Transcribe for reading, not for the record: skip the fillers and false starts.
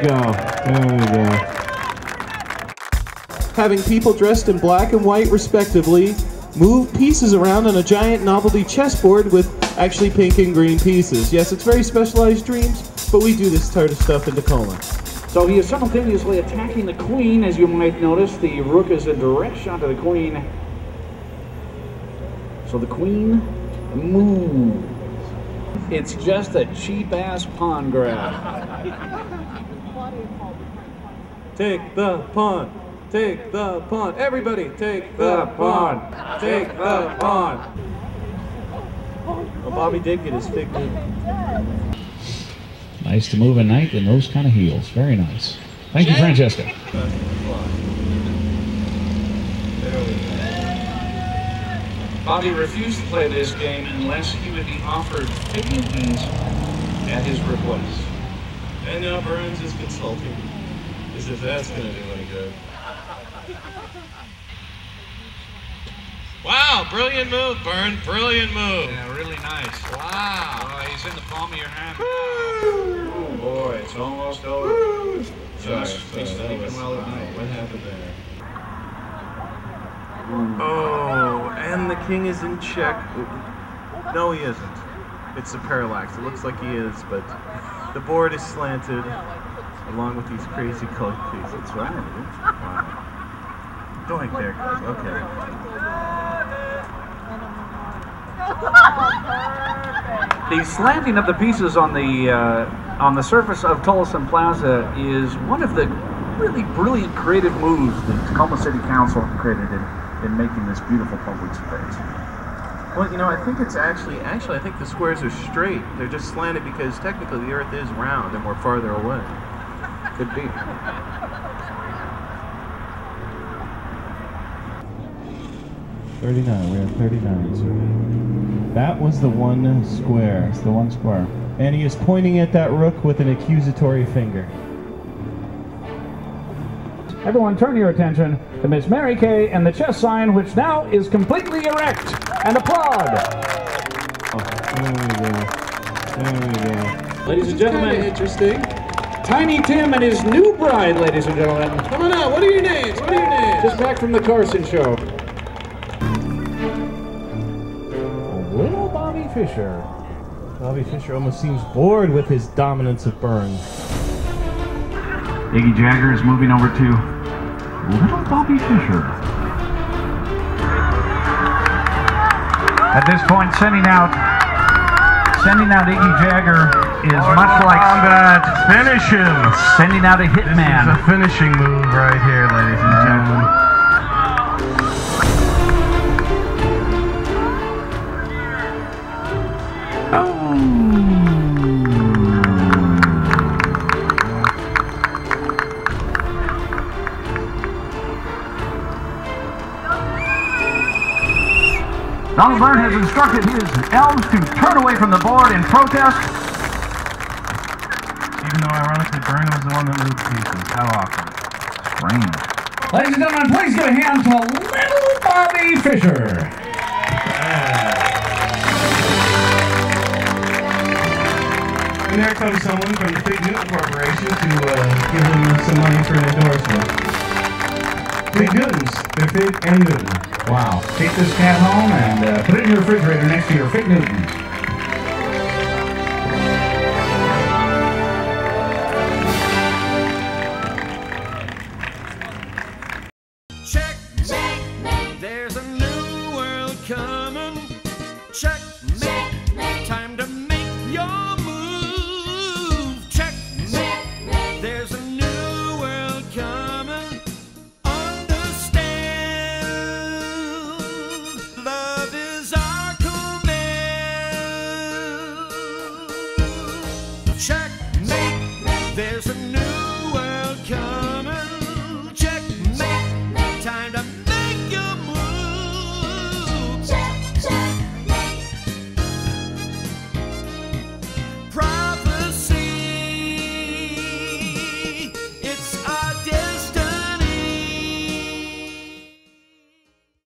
go. There we go. Having people dressed in black and white respectively move pieces around on a giant novelty chessboard with actually pink and green pieces. Yes, it's very specialized dreams, but we do this sort of stuff in Tacoma. So he is simultaneously attacking the queen, as you might notice. The rook is a direct shot to the queen. So the queen moves. It's just a cheap-ass pawn grab. Take the pawn. Take the pawn. Everybody, take the pawn. Take the pawn. Well, Bobby did get his fig Newton. Nice to move a knight in those kind of heels. Very nice. Thank you, Francesca. Bobby refused to play this game unless he would be offered fig Newtons at his request. And now Burns is consulting. As if that's going to do any good. Wow, brilliant move, Burn. Brilliant move. Yeah, really nice. Wow. He's in the palm of your hand. Oh boy, it's almost over. Sorry, What happened there? Oh, and the king is in check. No, he isn't. It's a parallax. It looks like he is, but the board is slanted along with these crazy colored pieces. That's right. Wow. Doink, there it goes. Okay. The slanting of the pieces on the surface of Tollefson Plaza is one of the really brilliant creative moves the Tacoma City Council created in making this beautiful public space. Well, you know, I think it's actually I think the squares are straight. They're just slanted because technically the Earth is round and we're farther away. Could be. We're at 39. So that was the one square. It's the one square. And he is pointing at that rook with an accusatory finger. Everyone turn your attention to Miss Mary Kay and the chess sign, which now is completely erect. And applaud. Oh, there we go. There we go. Ladies and gentlemen. Interesting. Tiny Tim and his new bride, ladies and gentlemen. Come on out. What are your names? What are your names? Just back from the Carson show. Little Bobby Fischer. Bobby Fischer almost seems bored with his dominance of Burns. Iggy Jagger is moving over to Little Bobby Fischer. At this point, sending out Iggy Jagger is much like combat. Finish him. Sending out a hitman. This is a finishing move right here, ladies and gentlemen. Donald Byrne has instructed his elves to turn away from the board in protest. Even though, ironically, Byrne was the one that moved pieces. How awesome. Strange. Ladies and gentlemen, please give a hand to Little Bobby Fischer. And there comes someone from the Fig Newton Corporation to give him some money for an endorsement. Fig Newtons. They're Fig and Newton. Wow. Take this cat home and put it in your refrigerator next to your Fig Newtons. Checkmate. There's a new world coming. Checkmate. Time to make your move. Checkmate. There's a new world coming. Love is our command. Checkmate. There's a new